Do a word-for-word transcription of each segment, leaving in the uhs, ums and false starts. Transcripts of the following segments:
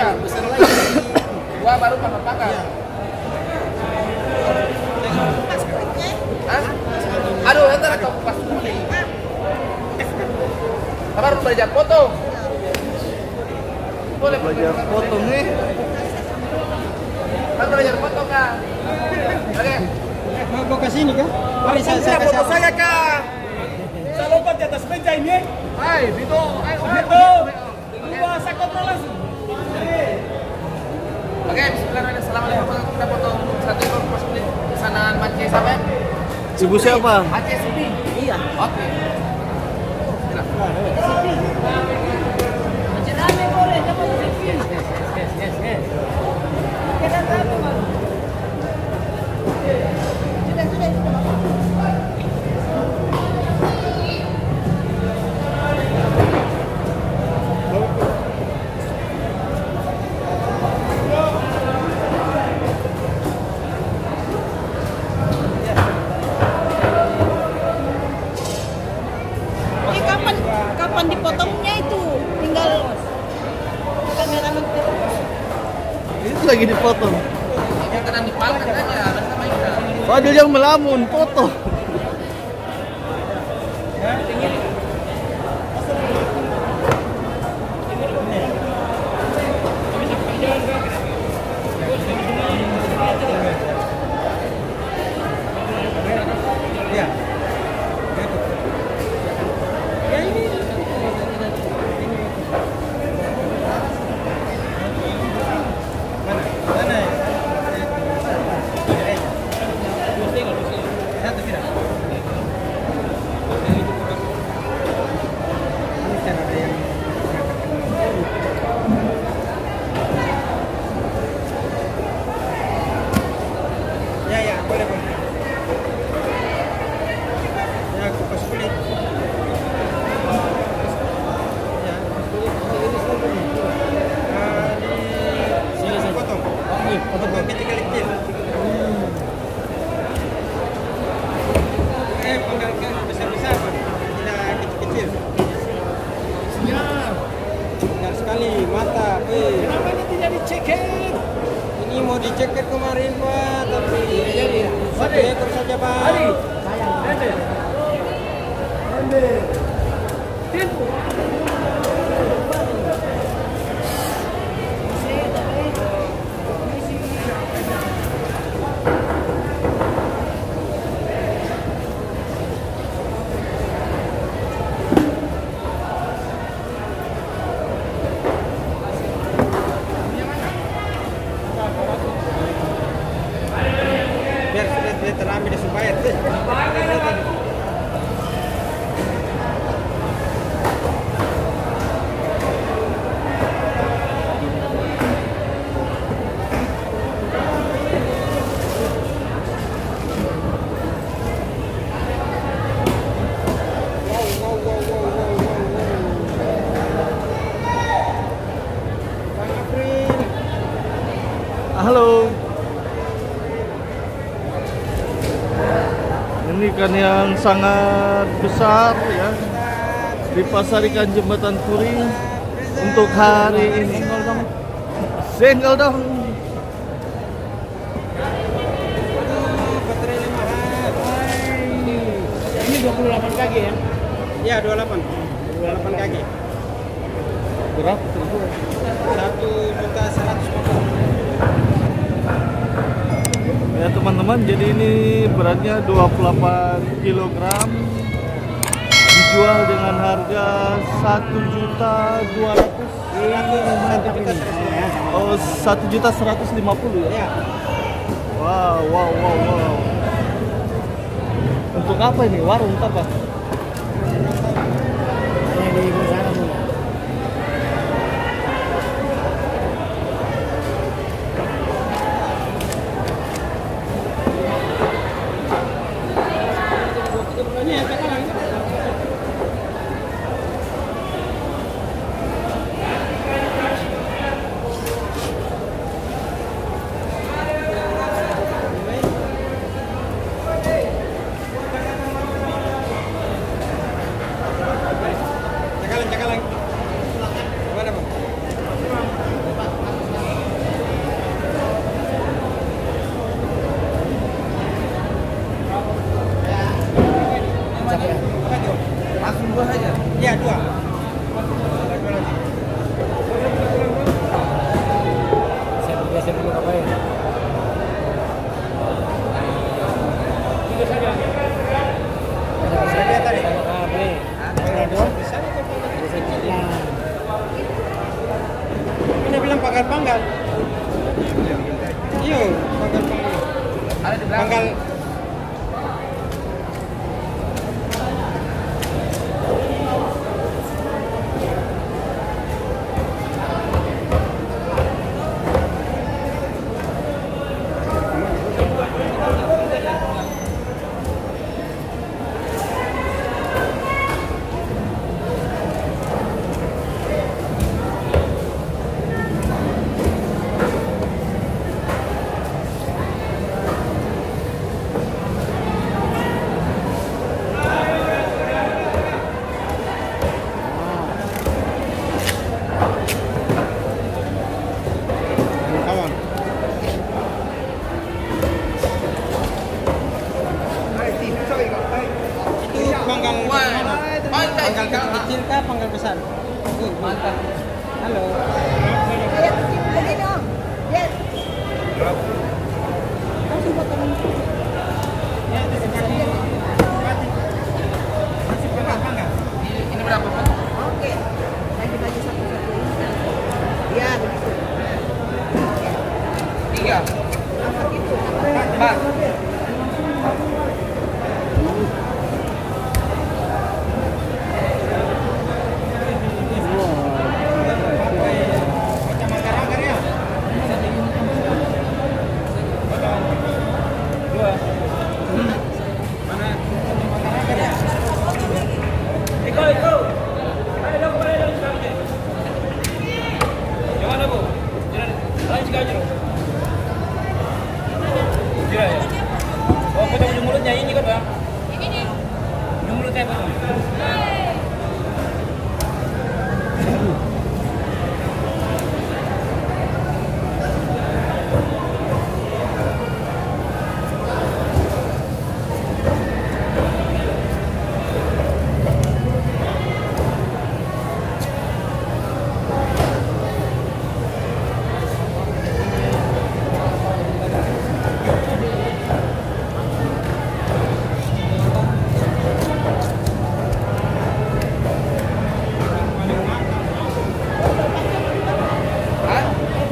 pakar, besar lagi. Dua baru pakai pakar. Hah? Aduh, entar atau pas kuning. Kabar belajar foto. Boleh belajar foto nih. Kan belajar foto kak. Oke. Mau bawa ke sini kah? Mari saya saya foto saya kak. Saya lompat di atas meja ini. Hai, Vito. Hai, Vito. Dua, saya kontrol langsung. Oke, bismillahirrahmanirrahim. Assalamualaikum. Kita foto satu ekor pas kulit pesanan Aceh sampai. Ibu siapa? Aceh Supi. Iya. Oke. Kapan dipotongnya itu? Tinggal kameramen Itu lagi dipotong. Yang kena dipalkan aja, bersama kita. Fadil yang melamun foto. Ini mau diceket kemarin Pak, tapi satu ekor saja Pak. Biar sudah dia terambil supaya Halo. Ini ikan yang sangat besar ya. Di pasar ikan Jembatan Kuring untuk hari ini. Senggol dong. Senggol dong. Ini dua puluh delapan kaki ya? Ya, dua puluh delapan. dua puluh delapan kaki. Berapa? satu juta seratus ribu. Ya teman-teman, jadi ini beratnya dua puluh delapan kilogram, dijual dengan harga satu juta dua ratus ribu. Oh, satu juta seratus lima puluh ya? Wow, wow, wow, wow. Untuk apa ini? Warung apa? Ini di sana Bu. Dua saja. Ya, dua. Saya biasa dulu ngapain? Saya lihat tadi. Ini bilang panggal-panggal. Iya, panggal-panggal. Ada di belakang. Panggal. Kawan. Itu panggal mana? Panggal kecil kah panggal besar? Uh, mantap. Halo. Kayak kecil begini dong. Yes. Langsung potong. Masih panggal-panggal. Ini, ini berapa Pak? Oke. Bagi-bagi satu-satu. Ya, begitu. Tiga. Apa gitu? Empat. Macam agar-agar ya. Dua. Mana? Agar-agar ya. Iko, Iko. Ayo dong, ayo dong sekarang. Gimana Bu? Jalan, jalan juga aja. Iya ya. Oh, potong ujung mulutnya ini kan Bang? Ini nih. Ujung mulutnya potong. Hah?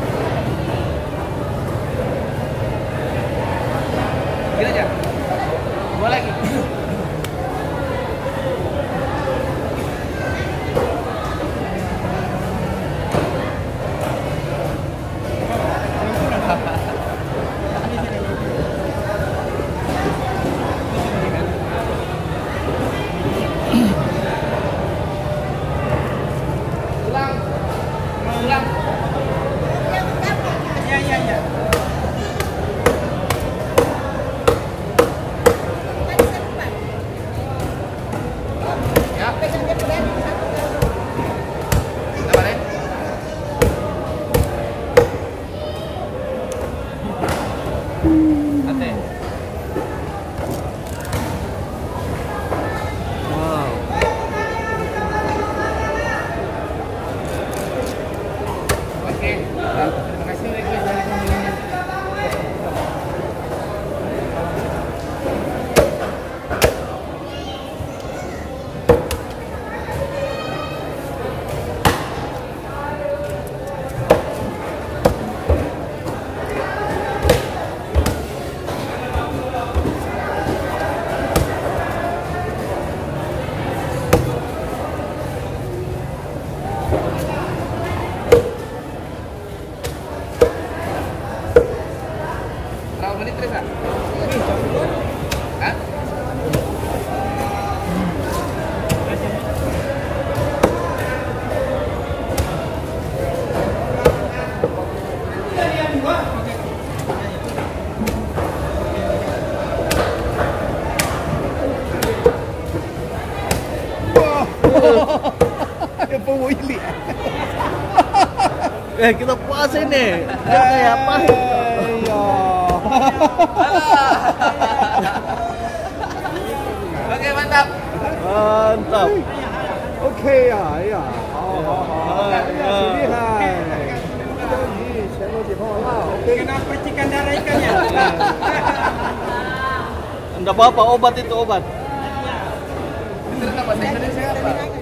Gini aja. Dua lagi. Ulang. Ulang. Ya, ya, ya. Ya. Pegang dia pegang satu. Sabar ya. Ate. Wow. Oke. Terima kasih request dari pembelinya. Berapa menit terus, Kak? Hah? Pemwili. Eh kita puasa ini. Biar kayak pahit. Iya. Oke, mantap. Mantap. OK 呀，哎呀，好好好，哎呀，挺厉害。咦，全都解放了 ，OK。 Kena percikan darah ikannya. Enggak apa-apa, obat itu obat. Itu bahasa Indonesia apa?